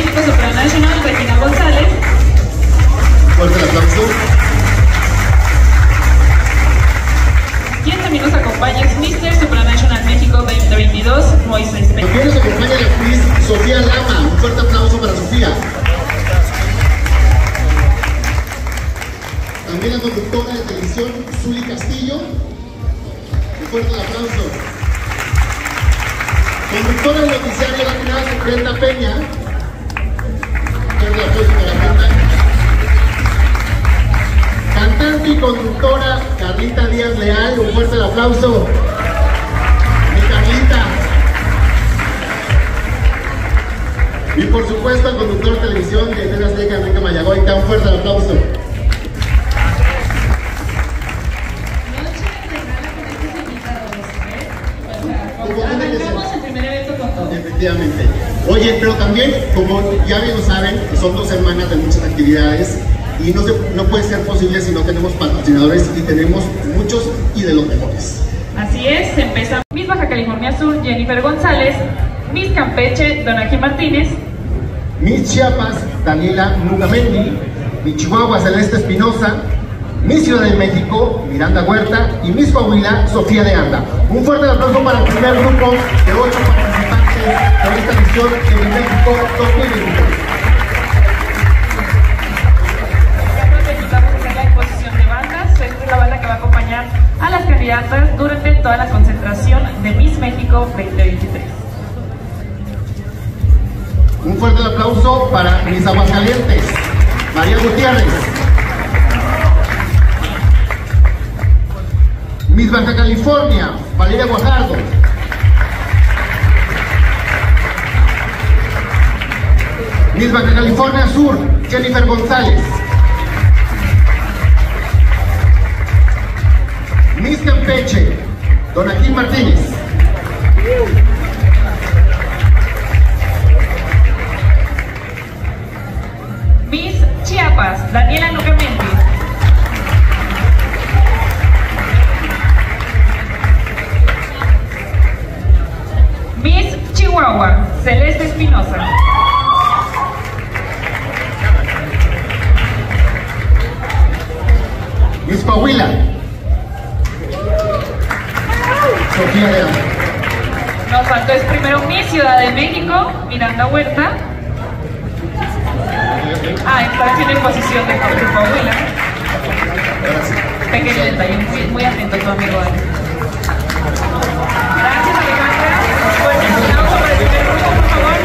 México Supranational, Regina González. Fuerte el aplauso. Quien también nos acompaña es Mr. Supranational México 2022, Moisés Peña. También nos acompaña la actriz Sofía Lama. Un fuerte aplauso para Sofía. También la conductora de televisión, Zuli Castillo. Un fuerte el aplauso. Conductora del noticiario Latinada, Brenda Peña. Un fuerte el aplauso para Brenda. Cantante y conductora Carlita Díaz Leal. Un fuerte el aplauso. Mi Carlita. Y por supuesto el conductor de televisión de TV Azteca, Enrique Mayagoita. Un fuerte el aplauso. Arrancamos el primer evento con todo. Efectivamente. Oye, pero también, como ya bien lo saben, son 2 semanas de muchas actividades y no puede ser posible si no tenemos patrocinadores, y tenemos muchos y de los mejores. Así es, empezamos. Miss Baja California Sur, Jennifer González. Miss Campeche, Donaki Martínez. Miss Chiapas, Daniela Nugamendi. Miss Chihuahua, Celeste Espinosa. Miss Ciudad de México, Miranda Huerta. Y Miss Coahuila, Sofía de Anda. Un fuerte aplauso para el primer grupo de 8 participantes de esta edición de México 2023. Vamos a hacer la exposición de bandas. Esta es la banda que va a acompañar a las candidatas durante toda la concentración de Miss México 2023. Un fuerte aplauso para Miss Aguascalientes, María Gutiérrez. Miss Baja California, Valeria Guajardo. Miss Baja California Sur, Jennifer González. Miss Campeche, Donaki Martínez. Miss Chiapas, Daniela Nugamendi. Miss Chihuahua, Celeste Espinosa. Miss Coahuila, Sofía de Anda. Nos faltó es primero Miss Ciudad de México, Miranda Huerta. Está haciendo exposición de Coahuila. Pequeño detalle, muy atento a tu amigo Ale. Gracias, Alejandra. Pues empezamos sobre el primer grupo, por favor.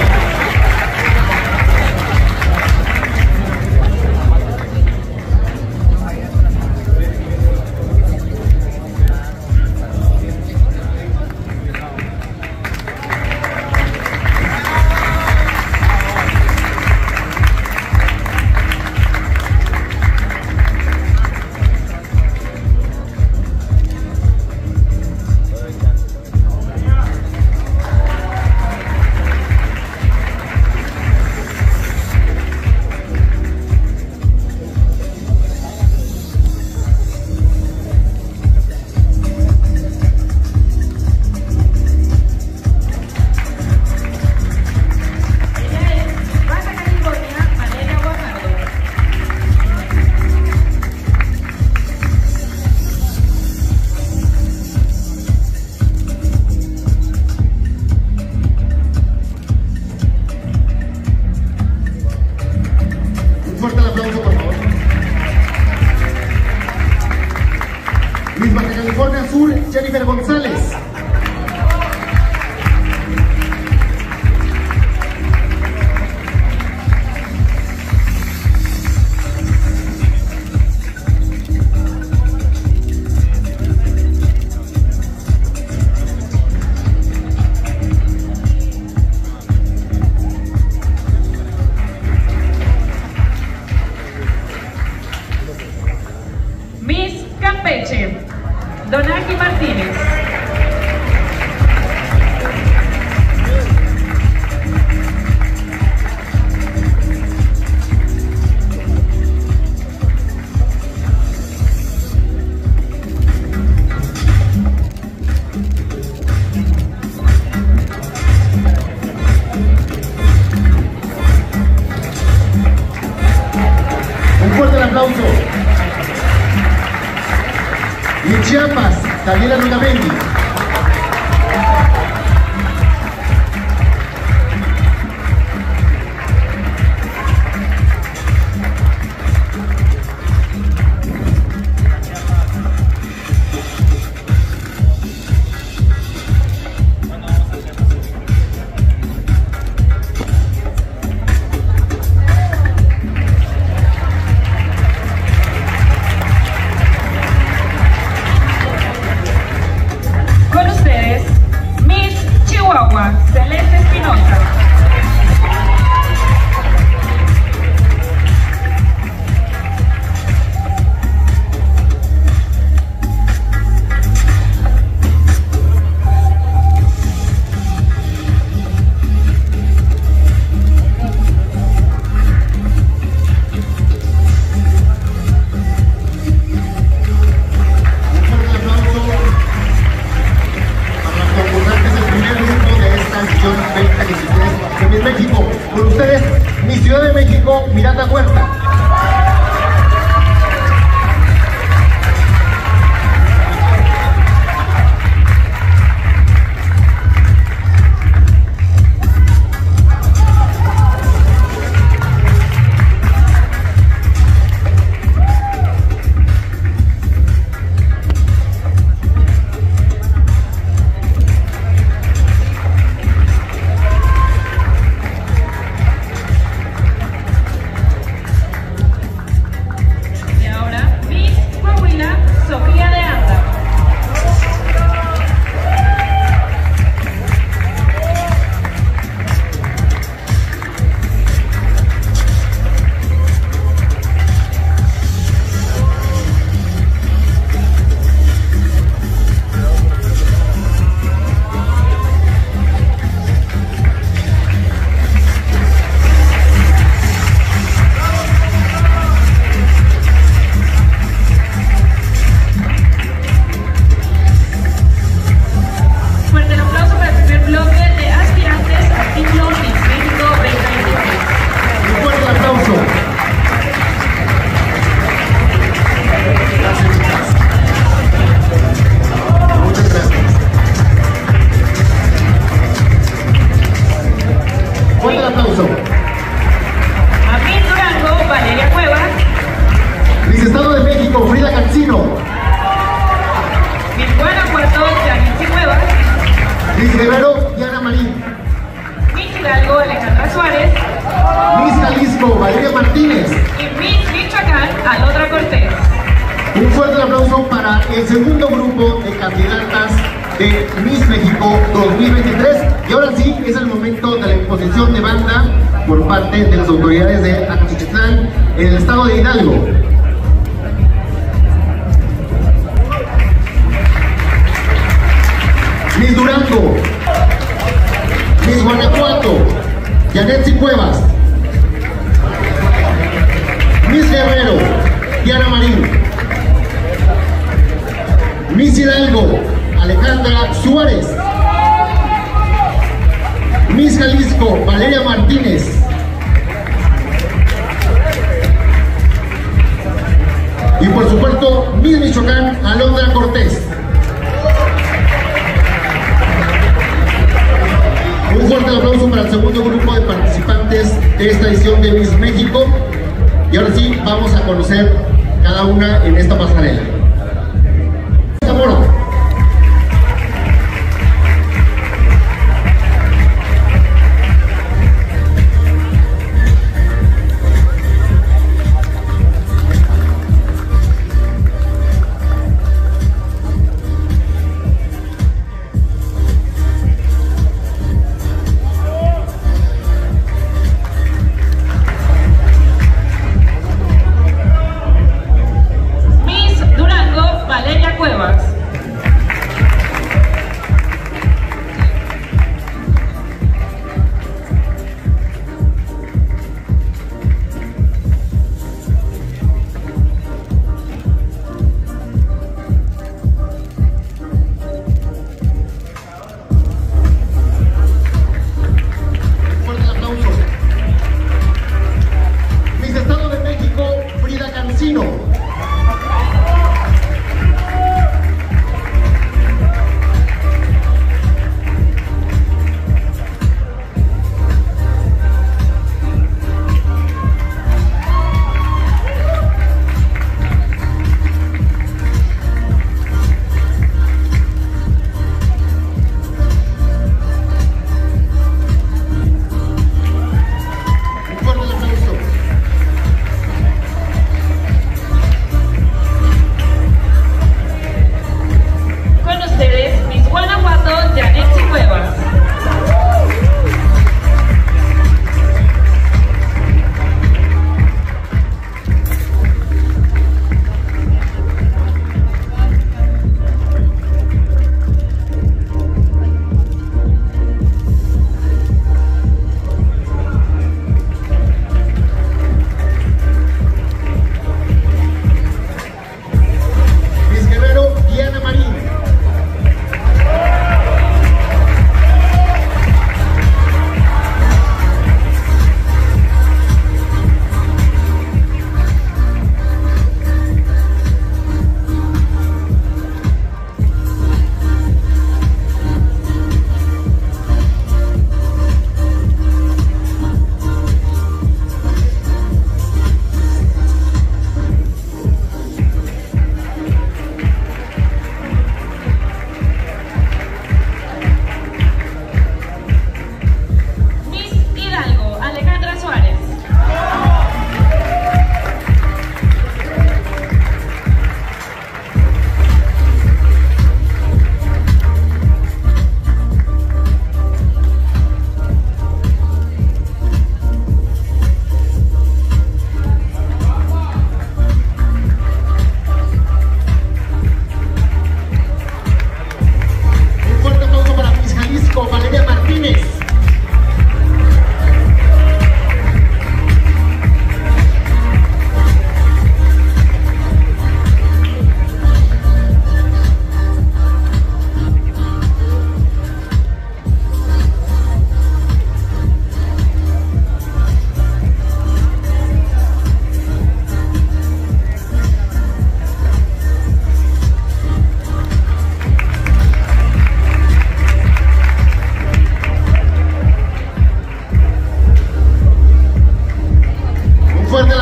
California Sur, Jennifer González. Miss Campeche, Donaki Martínez. Chiapas, Daniela Nugamendi. Celeste Espinosa. De Miss México, con ustedes, mi Ciudad de México, Miranda Huerta. Miss Guerrero, Diana Marín. Miss Hidalgo, Alejandra Suárez. Miss Jalisco, Valeria Martínez. Y Miss Michoacán, Alondra Cortés. Un fuerte aplauso para el segundo grupo de candidatas de Miss México 2023. Y ahora sí, es el momento de la imposición de banda por parte de las autoridades de Acachichitlán en el estado de Hidalgo. Miss Durango, Miss Guanajuato, Yanetsi Cuevas. Miss Guerrero, Diana Marín. Miss Hidalgo, Alejandra Suárez. Miss Jalisco, Valeria Martínez. Y por supuesto, Miss Michoacán, Alondra Cortés. Un fuerte aplauso para el segundo grupo de participantes de esta edición de Miss México. Y ahora sí, vamos a conocer cada una en esta pasarela. Zamora. Miss Durango.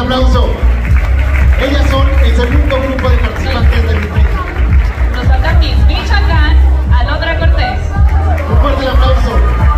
aplauso. Ellas son el segundo grupo de participantes del México. Nos falta Miss Michoacán, Alondra Cortés. Un fuerte aplauso.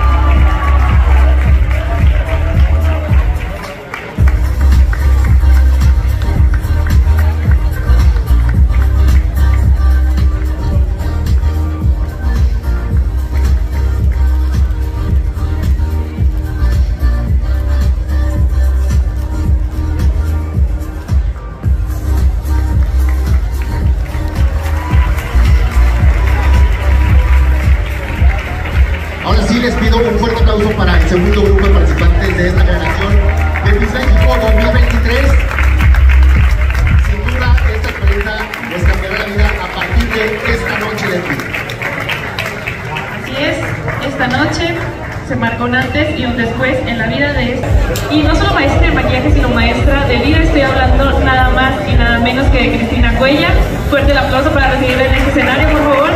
Les pido un fuerte aplauso para el segundo grupo de participantes de esta generación de Miss México 2023. Sin duda, esta experiencia les cambiará la vida a partir de esta noche de aquí. Así es, esta noche se marcó un antes y un después en la vida de esta. Y no solo maestra de maquillaje, sino maestra de vida. Estoy hablando nada más y nada menos que de Cristina Cuellar. Fuerte el aplauso para recibirla en este escenario, por favor.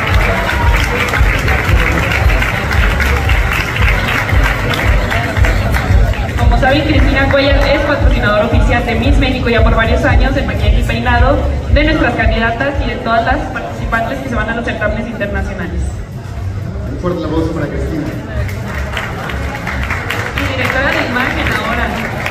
Como saben, Cristina Cuellar es patrocinadora oficial de Miss México ya por varios años en maquillaje y peinado de nuestras candidatas y de todas las participantes que se van a los certámenes internacionales. Un fuerte aplauso para Cristina. Y directora de imagen ahora.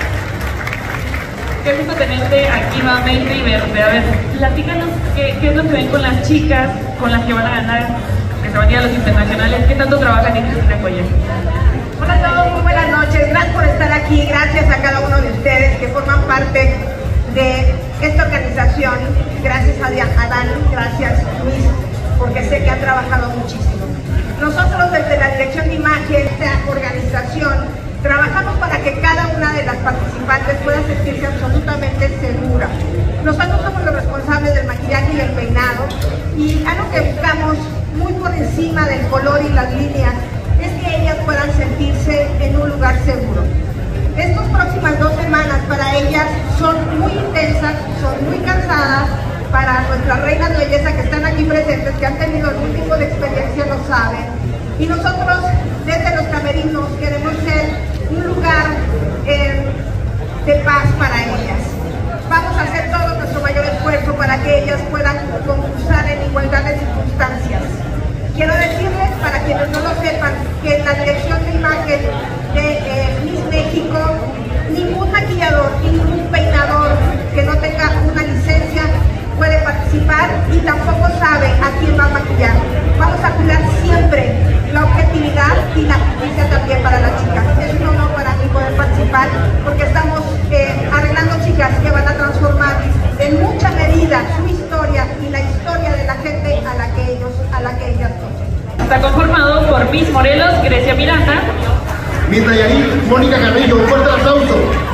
Qué gusto tenerte aquí nuevamente y verte. A ver, platícanos qué es lo que ven con las chicas, con las que van a ganar, que se van a ir a los internacionales. ¿Qué tanto trabajan en Cristina Cuellar? Hola a todos, muy buenas noches. Gracias por estar aquí. Gracias a cada uno de ustedes que forman parte de esta organización. Gracias a Adán, gracias Miss, porque sé que han trabajado muchísimo. Nosotros desde la Dirección de Imagen de esta organización trabajamos para que cada una de las participantes pueda sentirse absolutamente segura. Nosotros somos los responsables del maquillaje y el peinado, y algo que buscamos muy por encima del color y las líneas es que ellas puedan sentirse en un lugar seguro. Estas próximas 2 semanas para ellas son muy intensas, son muy cansadas. Para nuestras reinas de belleza que están aquí presentes, que han tenido algún tipo de experiencia, lo saben. Y nosotros desde los camerinos queremos ser un lugar de paz para ellas. Vamos a hacer todo nuestro mayor esfuerzo para que ellas puedan concursar en igualdad de circunstancias. Quiero decirles, para quienes no lo sepan, que en la Dirección de Imagen de Miss México, ningún maquillador y ningún peinador que no tenga una licencia puede participar y tampoco sabe a quién va a maquillar. Vamos a cuidar siempre la objetividad y la justicia también para las chicas. Es un honor para mí poder participar, porque estamos arreglando chicas que van a transformar en mucha medida su historia y la historia de la gente a la que ellas son. Está conformado por Miss Morelos, Grecia Miranda. Miss Nayarit, Mónica Carrillo. Un fuerte aplauso.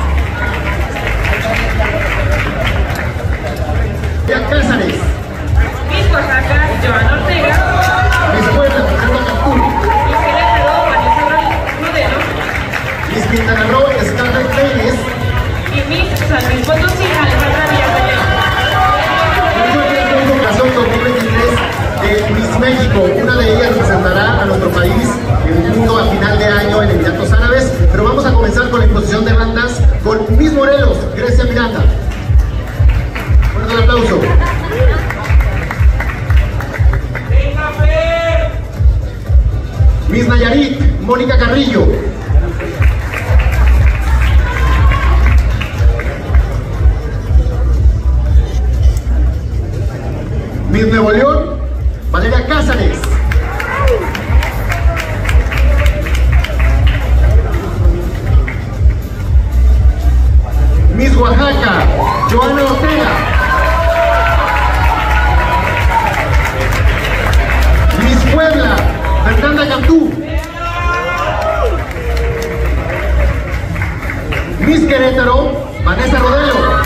Cázares. Miss Oaxaca, Joana Ortega. Miss Puebla, Fernanda Cantú. Miss Querétaro, Vanessa Rodero. Miss Quintana Roo, Scarlett Leyes. Y Miss San Luis Potosí, Alejandra Villarreal. Un fuerte aplauso ocasión 2023 de Miss México. Una de ellas representará a nuestro país en el mundo a final de año en Emiratos Árabes. Pero vamos a comenzar con la imposición de bandas con Miss Morelos, Grecia Miranda. Un aplauso. Miss Nayarit, Mónica Carrillo. Miss Nuevo León, Valeria Cázares. Miss Oaxaca, Joana Ortega. Miss Puebla, Fernanda Cantú. Miss Querétaro, Vanessa Rodero.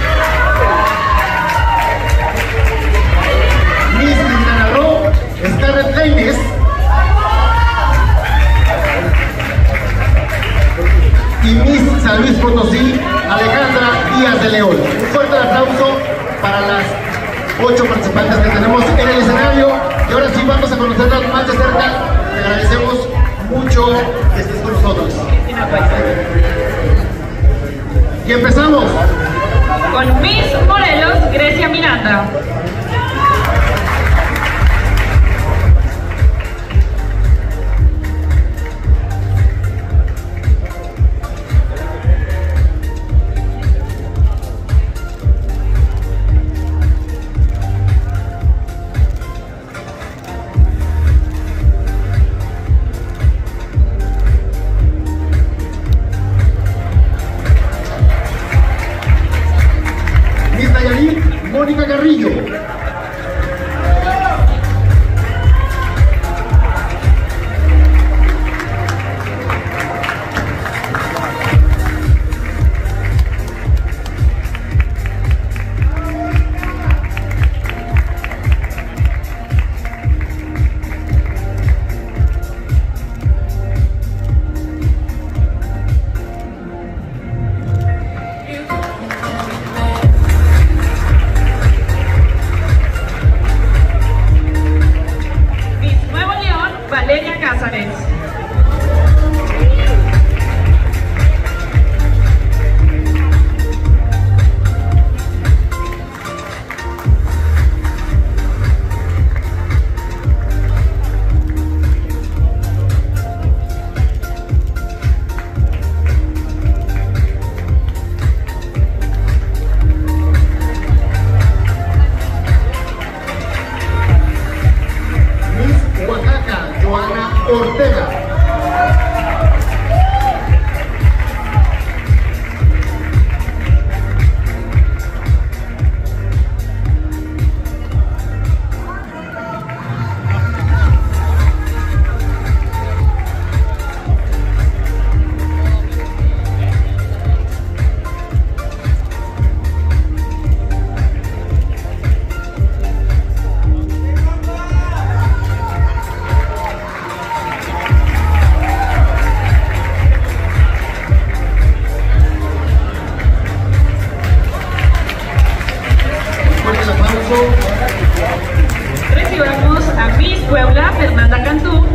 Miss Quintana Roo, Scarlett Leyes. Y Miss San Luis Potosí, Alejandra Díaz de León. Un fuerte aplauso para las 8 participantes que tenemos en el escenario. Y ahora sí vamos a conocerlas más de cerca. Te agradecemos mucho que estés con nosotros. Y empezamos. Con Miss Morelos, Grecia Miranda. Mónica Carrillo. Valeria Cázares. Ortega. Recibamos a Miss Puebla, Fernanda Cantú.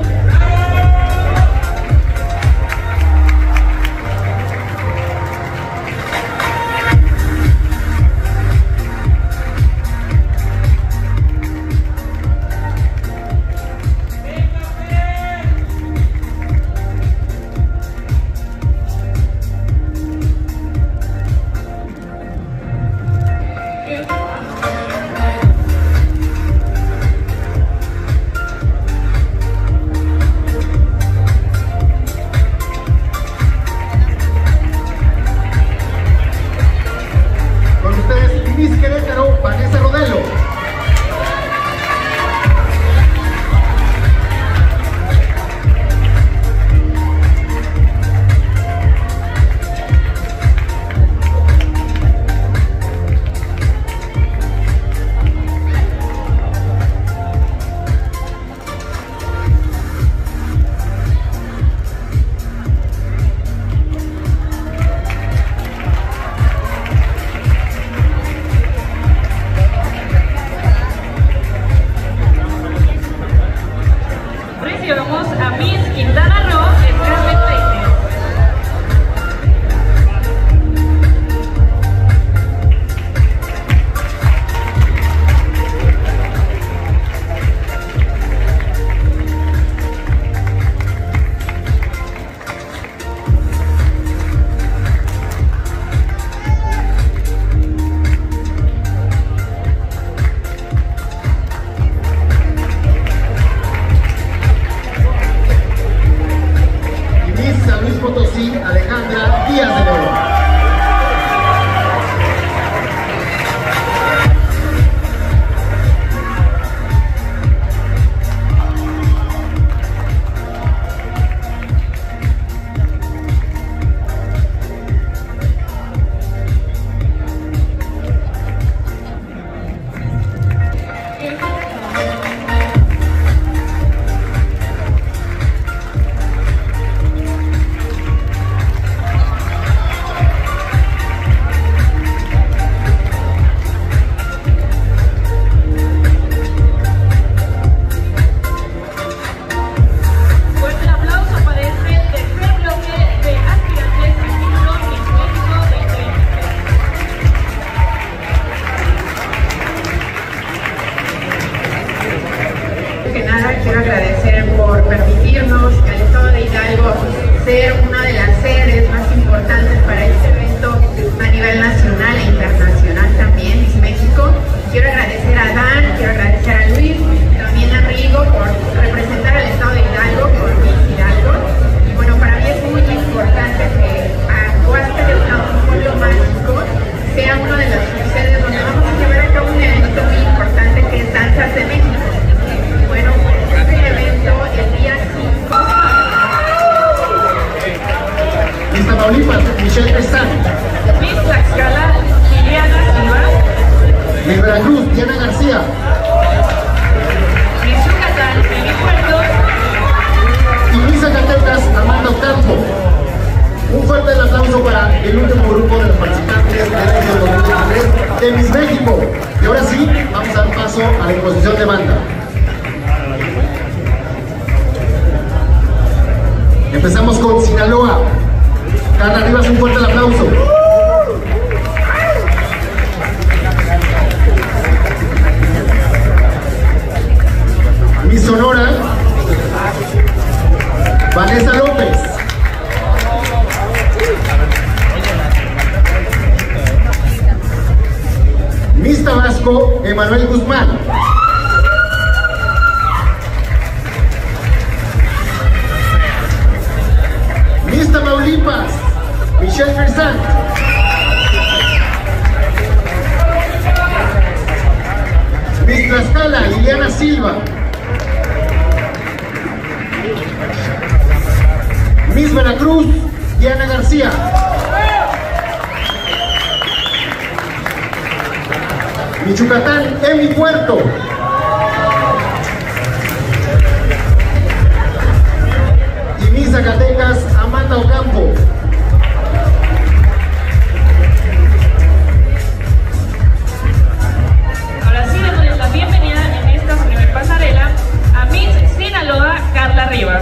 ser una de las sedes más importantes para este evento a nivel nacional e internacional también, Miss México. Quiero agradecer a Dan, quiero agradecer a Luis, también a Rigo por representar al estado de Hidalgo, por Miss Hidalgo. Y bueno, para mí es muy importante que Huasca de un pueblo mágico sea una de las sedes donde vamos a llevar a cabo un evento muy importante que es Danzas de México. Bueno, este evento el día 5. Miss Tamaulipas, Michelle Pesán. Miss Tlaxcala, Liliana Silva. Miss Veracruz, Diana García. Miss Yucatán, Mimi Puerto. Y Miss Zacatecas, Amanda Ocampo. Un fuerte aplauso para el último grupo de los participantes del año 2023 de Miss México. Y ahora sí, vamos a dar paso a la exposición de banda. Empezamos con Sinaloa. Carla Rivas, un fuerte aplauso. Miss Sonora, Vanessa López. Miss Tabasco, Emanuel Guzmán. Miss Tamaulipas, Michelle Fersan. Miss Tlaxcala, Liliana Silva. Miss Veracruz, Diana García. Miss Yucatán, Emi Puerto. Y Miss Zacatecas, Amanda Ocampo. Ahora sí, démosles la bienvenida en esta primer pasarela a Miss Sinaloa, Carla Rivas.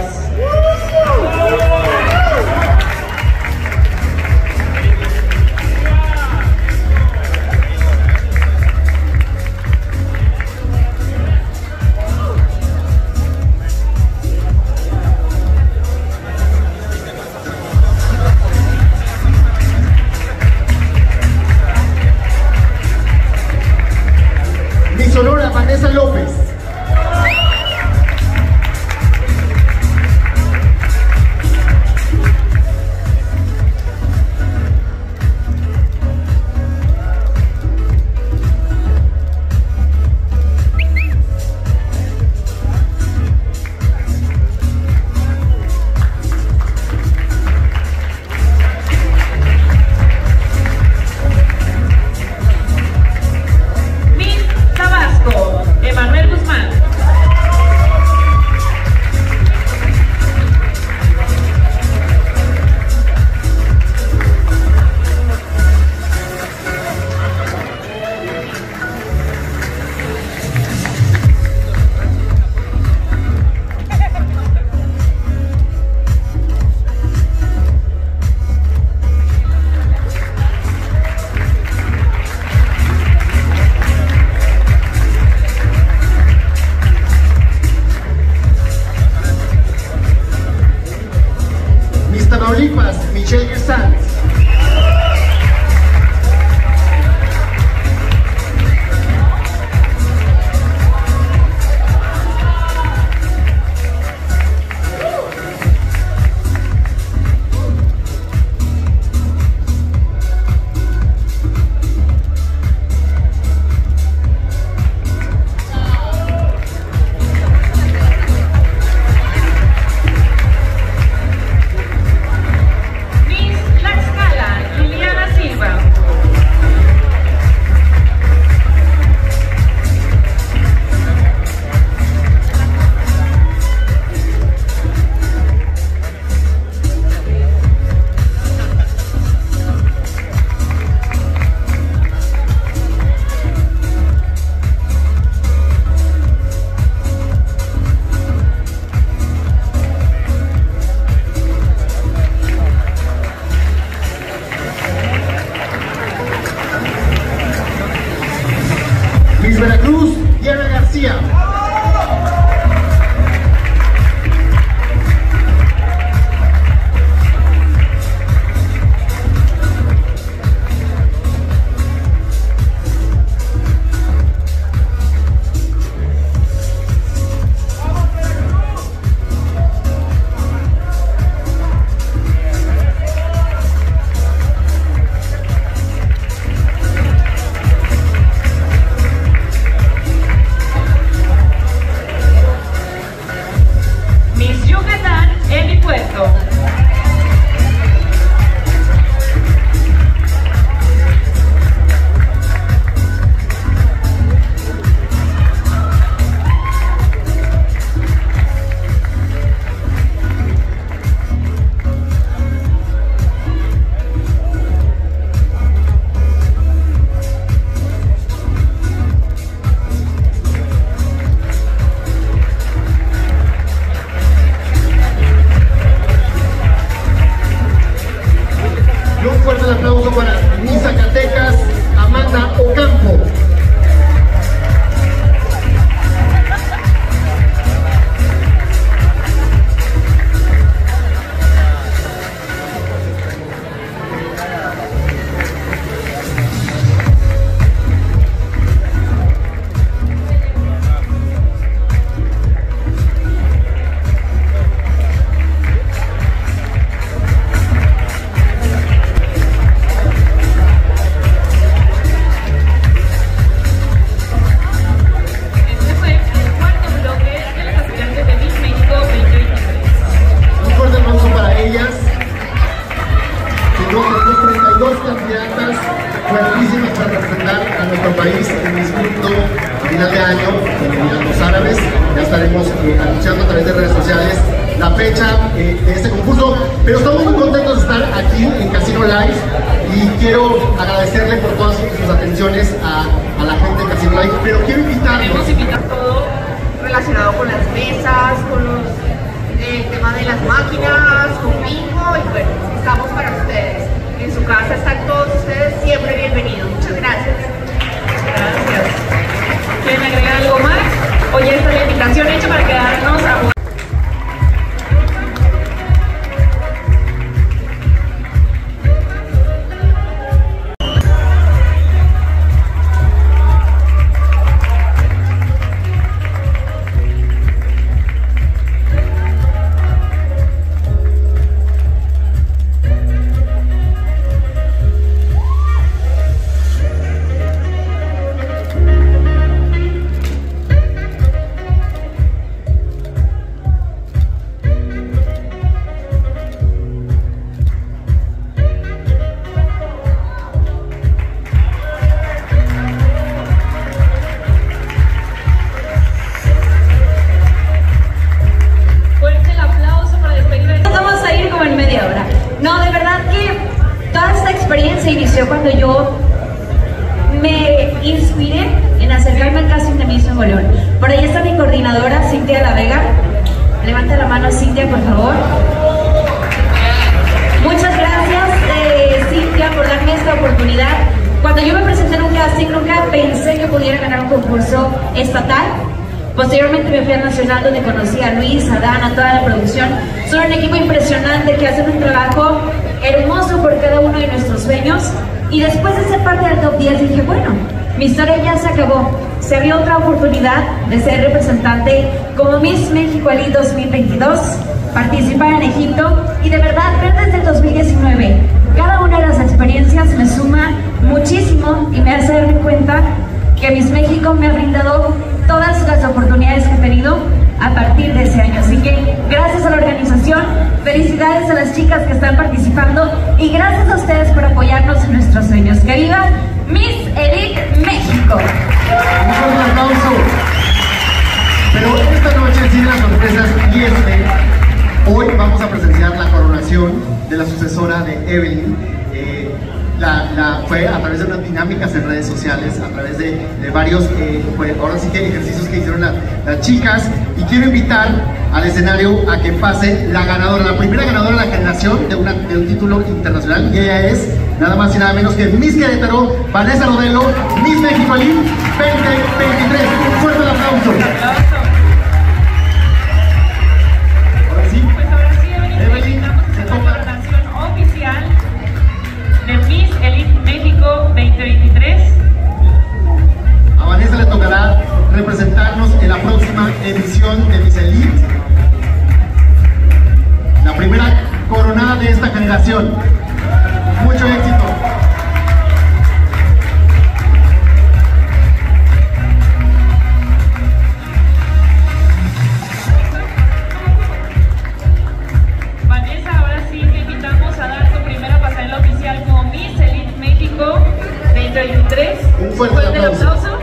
aplauso para Miss Zacatecas, Amanda Ocampo. Anunciando a través de redes sociales la fecha de este concurso, pero estamos muy contentos de estar aquí en Casino Live y quiero agradecerle por todas sus atenciones a la gente de Casino Live, pero quiero invitarlos. Queremos invitar todo relacionado con las mesas, con el tema de las máquinas, con bingo, y bueno, estamos para ustedes. En su casa están todos ustedes siempre bienvenidos. Muchas gracias. Gracias. ¿Quieren agregar algo más? Hoy está la invitación hecha para quedarnos a jugar. Cuando yo me inspiré en acercarme al casting de Miss Nuevo León. Por ahí está mi coordinadora, Cintia La Vega. Levanta la mano, Cintia, por favor. Muchas gracias, Cintia, por darme esta oportunidad. Cuando yo me presenté en un casting, nunca pensé que pudiera ganar un concurso estatal. Posteriormente me fui al Nacional, donde conocí a Luis, a Dan, a toda la producción. Son un equipo impresionante que hacen un trabajo hermoso por cada uno de nuestros sueños. Y después de ser parte del top 10 dije, bueno, mi historia ya se acabó. Se abrió otra oportunidad de ser representante como Miss México Elite 2022, participar en Egipto y de verdad ver desde el 2019 cada una de las experiencias me suma muchísimo y me hace darme cuenta que Miss México me ha brindado todas las oportunidades que he tenido a partir de ese año. Así que gracias a la organización, felicidades a las chicas que están participando y gracias a ustedes por apoyarnos en nuestros sueños. ¡Que viva Miss Elite México! Un aplauso. Pero esta noche siguen las sorpresas y hoy vamos a presenciar la coronación de la sucesora de Evelyn. Fue a través de unas dinámicas en redes sociales, a través de varios, ahora sí que ejercicios que hicieron las chicas, y quiero invitar al escenario a que pase la ganadora, la primera ganadora de la generación de un título internacional, y ella es nada más y nada menos que Miss Querétaro, Vanessa Rodelo, Miss México Elite 2023. Un fuerte aplauso. Ahora sí, Evelyn, se toca la coronación oficial de Miss Elite México 2023. a Vanessa le tocará representarnos en la próxima edición de Miss Elite, la primera coronada de esta generación. Mucho éxito. Vanessa, ahora sí te invitamos a dar tu primera pasarela oficial como Miss Elite México 2023. Un fuerte aplauso.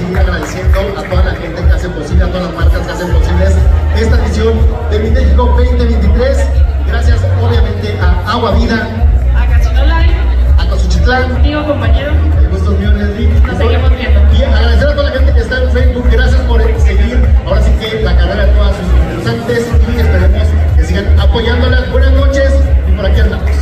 seguir agradeciendo a toda la gente que hace posible, a todas las marcas que hacen posibles esta edición de Mi México 2023. Gracias obviamente a Agua Vida, A Casino Live, a Cozuchitlán. contigo compañero, El gusto es mío, Leslie. nos seguimos viendo. Y agradecer a toda la gente que está en Facebook. Gracias por seguir ahora sí que la carrera de todas sus concursantes y esperemos que sigan apoyándolas. Buenas noches y por aquí andamos.